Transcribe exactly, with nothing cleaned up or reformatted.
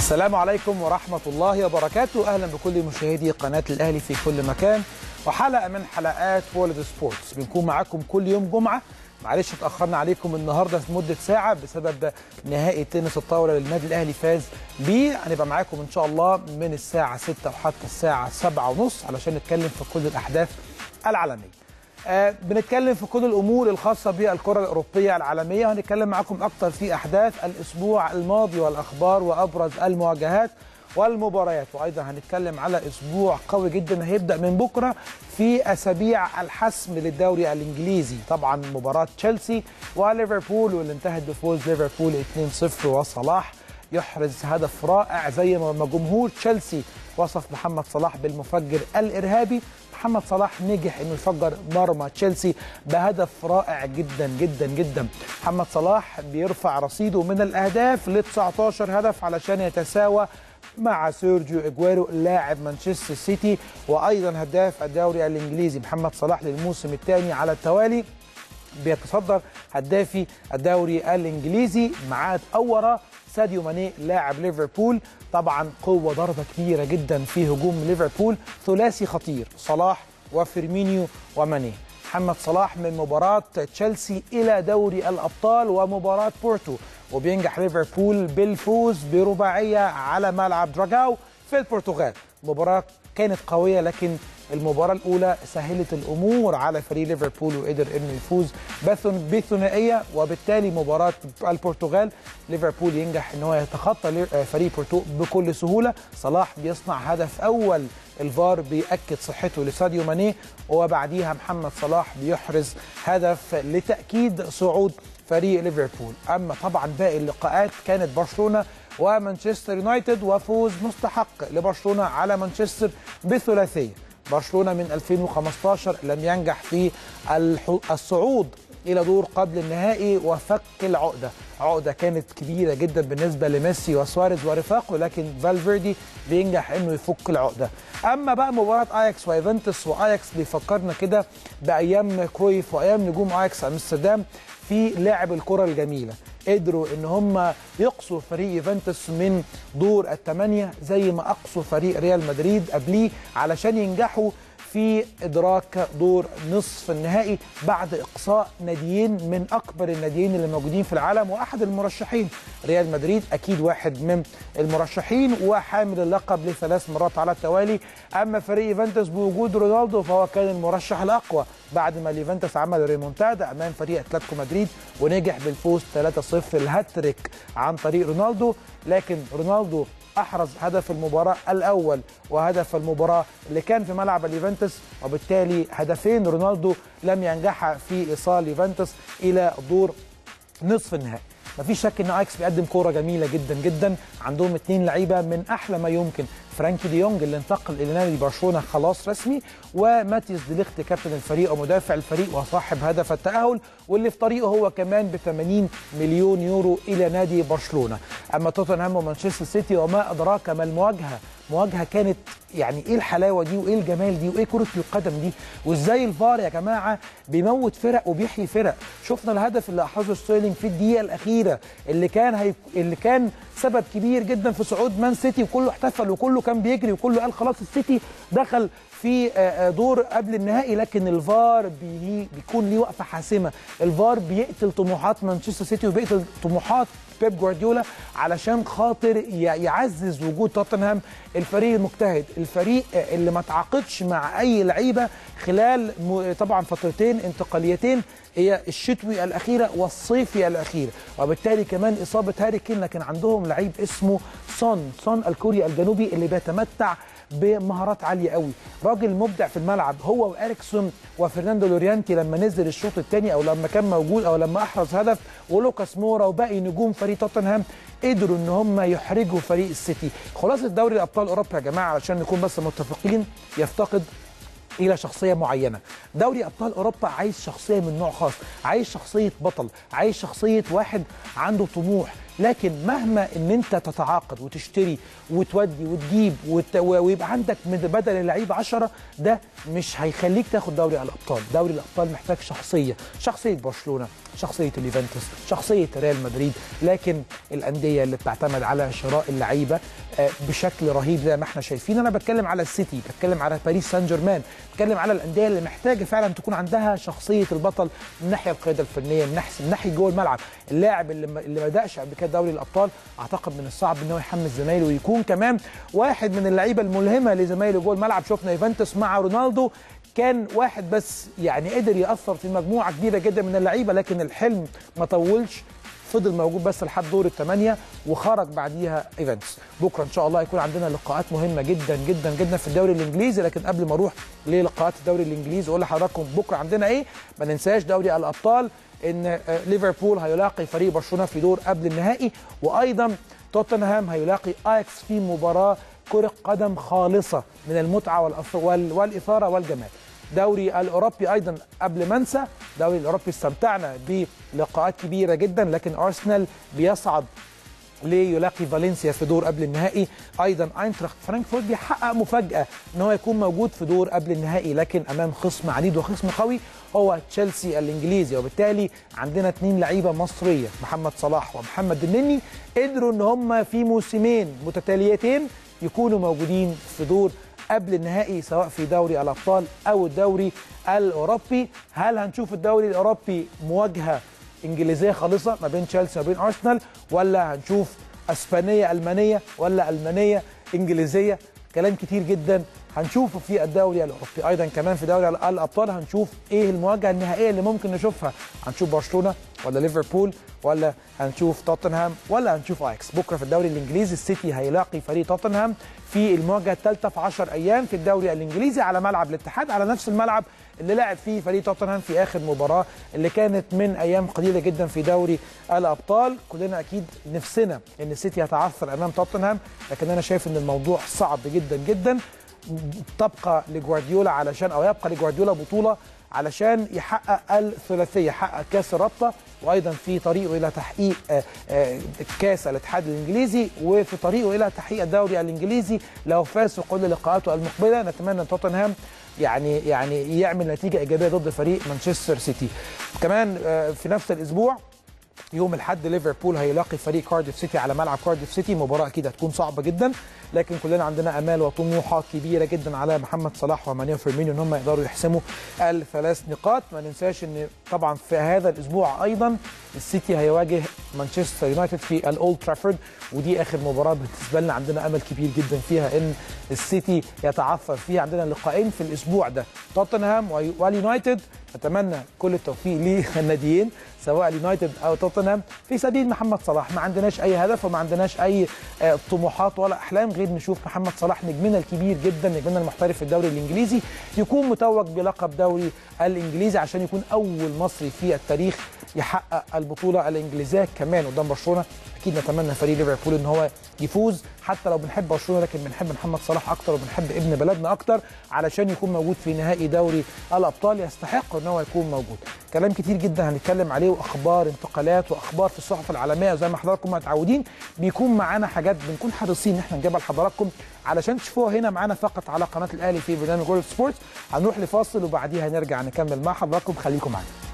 السلام عليكم ورحمة الله وبركاته. أهلا بكل مشاهدي قناة الأهلي في كل مكان، وحلقة من حلقات وورلد سبورتس. بنكون معاكم كل يوم جمعة. معلش اتأخرنا عليكم النهاردة في مدة ساعة بسبب نهائي تنس الطاولة للنادي الأهلي فاز بيه. هنبقى معاكم إن شاء الله من الساعة ستة وحتى الساعة سبعة ونص علشان نتكلم في كل الأحداث العالمية. آه بنتكلم في كل الأمور الخاصة بالكرة الأوروبية العالمية، وهنتكلم معكم أكتر في أحداث الأسبوع الماضي والأخبار وأبرز المواجهات والمباريات، وأيضا هنتكلم على أسبوع قوي جدا هيبدأ من بكرة في أسابيع الحسم للدوري الإنجليزي. طبعا مباراة تشيلسي وليفربول واللي انتهت بفوز ليفربول اثنين صفر، وصلاح يحرز هدف رائع زي ما جمهور تشيلسي وصف محمد صلاح بالمفجر الإرهابي. محمد صلاح نجح انه يفجر مرمى تشيلسي بهدف رائع جدا جدا جدا. محمد صلاح بيرفع رصيده من الاهداف ل تسعة عشر هدف علشان يتساوى مع سيرجيو اجويرو لاعب مانشستر سيتي وايضا هداف الدوري الانجليزي. محمد صلاح للموسم الثاني على التوالي بيتصدر هدافي الدوري الانجليزي، معاه اورا ساديو ماني لاعب ليفربول. طبعا قوه ضربه كبيره جدا في هجوم ليفربول، ثلاثي خطير صلاح وفيرمينيو وماني. محمد صلاح من مباراه تشيلسي الى دوري الابطال ومباراه بورتو، وبينجح ليفربول بالفوز برباعيه على ملعب دراغاو في البرتغال. مباراه كانت قويه، لكن المباراة الأولى سهلت الأمور على فريق ليفربول وقدر إنه يفوز بثنائية، وبالتالي مباراة البرتغال ليفربول ينجح إن هو يتخطى فريق بورتو بكل سهولة. صلاح بيصنع هدف أول، الفار بيأكد صحته لساديو ماني، وبعديها محمد صلاح بيحرز هدف لتأكيد صعود فريق ليفربول. أما طبعا باقي اللقاءات كانت برشلونة ومانشستر يونايتد، وفوز مستحق لبرشلونة على مانشستر بثلاثية. برشلونة من ألفين وخمسة عشر لم ينجح في الصعود إلى دور قبل النهائي وفك العقدة. عقدة كانت كبيرة جدا بالنسبة لميسي وسواريز ورفاقه، لكن فالفيردي بينجح إنه يفك العقدة. أما بقى مباراة أياكس ويوفنتوس، وأياكس بيفكرنا كده بأيام كرويف وأيام نجوم أياكس أمستردام في لعب الكرة الجميلة. قدروا ان هم يقصوا فريق يوفنتوس من دور الثمانية زي ما اقصوا فريق ريال مدريد قبليه علشان ينجحوا في ادراك دور نصف النهائي بعد اقصاء ناديين من اكبر الناديين اللي موجودين في العالم واحد المرشحين. ريال مدريد اكيد واحد من المرشحين وحامل اللقب لثلاث مرات على التوالي. اما فريق يوفنتوس بوجود رونالدو فهو كان المرشح الاقوى بعد ما اليوفنتوس عمل ريمونتادا امام فريق اتلتيكو مدريد ونجح بالفوز ثلاثة صفر الهاتريك عن طريق رونالدو. لكن رونالدو أحرز هدف المباراة الأول وهدف المباراة اللي كان في ملعب اليوفنتوس، وبالتالي هدفين رونالدو لم ينجح في إيصال يوفنتوس إلى دور نصف النهائي. مفيش شك ان اياكس بيقدم كوره جميله جدا جدا، عندهم اثنين لعيبه من احلى ما يمكن، فرانكي دي يونج اللي انتقل الى نادي برشلونه خلاص رسمي، وماتيس دي ليخت كابتن الفريق ومدافع الفريق وصاحب هدف التاهل، واللي في طريقه هو كمان ب ثمانين مليون يورو الى نادي برشلونه. اما توتنهام ومانشستر سيتي وما ادراك ما المواجهه، مواجهه كانت يعني ايه الحلاوه دي وايه الجمال دي وايه كره القدم دي، وازاي الفار يا جماعه بيموت فرق وبيحيي فرق. شفنا الهدف اللي احرزه ستيرلينج في الدقيقه الاخيره اللي كان هي... اللي كان سبب كبير جدا في صعود مان سيتي، وكله احتفل وكله كان بيجري وكله قال خلاص السيتي دخل في دور قبل النهائي، لكن الفار بي... بيكون ليه وقفه حاسمه. الفار بيقتل طموحات مانشستر سيتي وبيقتل طموحات بيب جوارديولا علشان خاطر يعزز وجود توتنهام، الفريق المجتهد، الفريق اللي ما تعاقدش مع اي لعيبه خلال طبعا فترتين انتقاليتين، هي الشتوي الاخيره والصيفي الاخيره، وبالتالي كمان اصابه هاري كين. لكن عندهم لعيب اسمه سون سون الكوري الجنوبي اللي بيتمتع بمهارات عاليه قوي، راجل مبدع في الملعب. هو واريكسون وفرناندو لوريانتي لما نزل الشوط الثاني او لما كان موجود او لما احرز هدف، ولوكاس مورا وباقي نجوم فريق توتنهام قدروا ان هم يحرجوا فريق السيتي. خلاصه دوري الابطال اوروبا يا جماعه علشان نكون بس متفقين يفتقد الى شخصيه معينه. دوري ابطال اوروبا عايز شخصيه من نوع خاص، عايز شخصيه بطل، عايز شخصيه واحد عنده طموح. لكن مهما ان انت تتعاقد وتشتري وتودي وتجيب وت... ويبقى عندك بدل اللعيبه عشرة، ده مش هيخليك تاخد دوري الابطال. دوري الابطال محتاج شخصيه، شخصيه برشلونه، شخصيه اليوفنتوس، شخصيه ريال مدريد. لكن الانديه اللي بتعتمد على شراء اللعيبه بشكل رهيب زي ما احنا شايفين، انا بتكلم على السيتي، بتكلم على باريس سان جيرمان، بتكلم على الانديه اللي محتاجه فعلا تكون عندها شخصيه البطل من ناحيه القياده الفنيه، من ناحيه من ناحيه جوه الملعب. اللاعب اللي ما اللي ما بداش قبل كده دوري الابطال اعتقد من الصعب ان هو يحمس زمايله ويكون كمان واحد من اللعيبه الملهمه لزمايله جوه الملعب. شفنا يوفنتوس مع رونالدو كان واحد بس يعني قدر ياثر في مجموعه كبيره جدا من اللعيبه، لكن الحلم ما طولش، فضل موجود بس لحد دور الثمانيه وخرج بعديها ايفنتس. بكره ان شاء الله هيكون عندنا لقاءات مهمه جدا جدا جدا في الدوري الانجليزي، لكن قبل ما اروح للقاءات الدوري الانجليزي اقول لحضراتكم بكره عندنا ايه. ما ننساش دوري الابطال ان ليفربول هيلاقي فريق برشلونه في دور قبل النهائي، وايضا توتنهام هيلاقي اياكس في مباراه كره قدم خالصه من المتعه والاثاره والجمال. دوري الاوروبي ايضا قبل ما انسى، دوري الاوروبي استمتعنا بلقاءات كبيره جدا، لكن ارسنال بيصعد ليلاقي فالنسيا في دور قبل النهائي. ايضا اينتراخت فرانكفورت بيحقق مفاجاه ان هو يكون موجود في دور قبل النهائي، لكن امام خصم عنيد وخصم قوي هو تشيلسي الانجليزي. وبالتالي عندنا اثنين لعيبه مصريه، محمد صلاح ومحمد النني، قدروا ان هم في موسمين متتاليتين يكونوا موجودين في دور قبل النهائي سواء في دوري الابطال او الدوري الاوروبي. هل هنشوف الدوري الاوروبي مواجهه انجليزيه خالصه ما بين تشيلسي وما بين ارسنال، ولا هنشوف اسبانيه المانيه، ولا المانيه انجليزيه؟ كلام كتير جدا هنشوفه في الدوري الاوروبي. ايضا كمان في دوري الابطال هنشوف ايه المواجهه النهائيه اللي ممكن نشوفها، هنشوف برشلونه ولا ليفربول، ولا هنشوف توتنهام، ولا هنشوف اياكس. بكره في الدوري الانجليزي السيتي هيلاقي فريق توتنهام في المواجهه الثالثه في عشر ايام في الدوري الانجليزي على ملعب الاتحاد، على نفس الملعب اللي لعب فيه فريق توتنهام في اخر مباراه اللي كانت من ايام قليله جدا في دوري الابطال. كلنا اكيد نفسنا ان السيتي يتعثر امام توتنهام، لكن انا شايف ان الموضوع صعب جدا جدا. تبقى لجوارديولا علشان او يبقى لجوارديولا بطوله علشان يحقق الثلاثيه، يحقق كاس الرابطه، وايضا في طريقه الى تحقيق كاس الاتحاد الانجليزي، وفي طريقه الى تحقيق الدوري الانجليزي لو فاز في كل لقاءاته المقبله. نتمنى ان توتنهام يعني يعني يعمل نتيجه ايجابيه ضد فريق مانشستر سيتي. كمان في نفس الاسبوع يوم الاحد ليفربول هيلاقي فريق كارديف سيتي على ملعب كارديف سيتي، مباراه اكيد هتكون صعبه جدا، لكن كلنا عندنا امال وطموحات كبيره جدا على محمد صلاح وماني وفيرمينيو ان هم يقدروا يحسموا الثلاث نقاط. ما ننساش ان طبعا في هذا الاسبوع ايضا السيتي هيواجه مانشستر يونايتد في الاولد ترافورد، ودي اخر مباراه بالنسبه لنا عندنا امل كبير جدا فيها ان السيتي يتعثر فيها. عندنا لقاءين في الاسبوع ده، توتنهام واليونايتد. نتمنى كل التوفيق للناديين سواء اليونايتد او توتنهام في سبيل محمد صلاح. ما عندناش اي هدف وما عندناش اي طموحات ولا احلام غير نشوف محمد صلاح نجمنا الكبير جدا، نجمنا المحترف في الدوري الانجليزي، يكون متوج بلقب دوري الانجليزي عشان يكون اول مصري في التاريخ يحقق البطوله الانجليزيه كمان قدام برشلونه. اكيد نتمنى فريق ليفربول ان هو يفوز، حتى لو بنحب برشلونه لكن بنحب محمد صلاح اكتر وبنحب ابن بلدنا اكتر علشان يكون موجود في نهائي دوري الابطال، يستحق ان هو يكون موجود. كلام كتير جدا هنتكلم عليه، واخبار انتقالات واخبار في الصحف العالميه، وزي ما حضراتكم متعودين بيكون معانا حاجات بنكون حريصين ان احنا نجيبها لحضراتكم علشان تشوفوها هنا معانا فقط على قناه الاهلي في برنامج وورلد سبورتس. هنروح لفاصل وبعديها نرجع نكمل مع حضراتكم، خليكم معانا.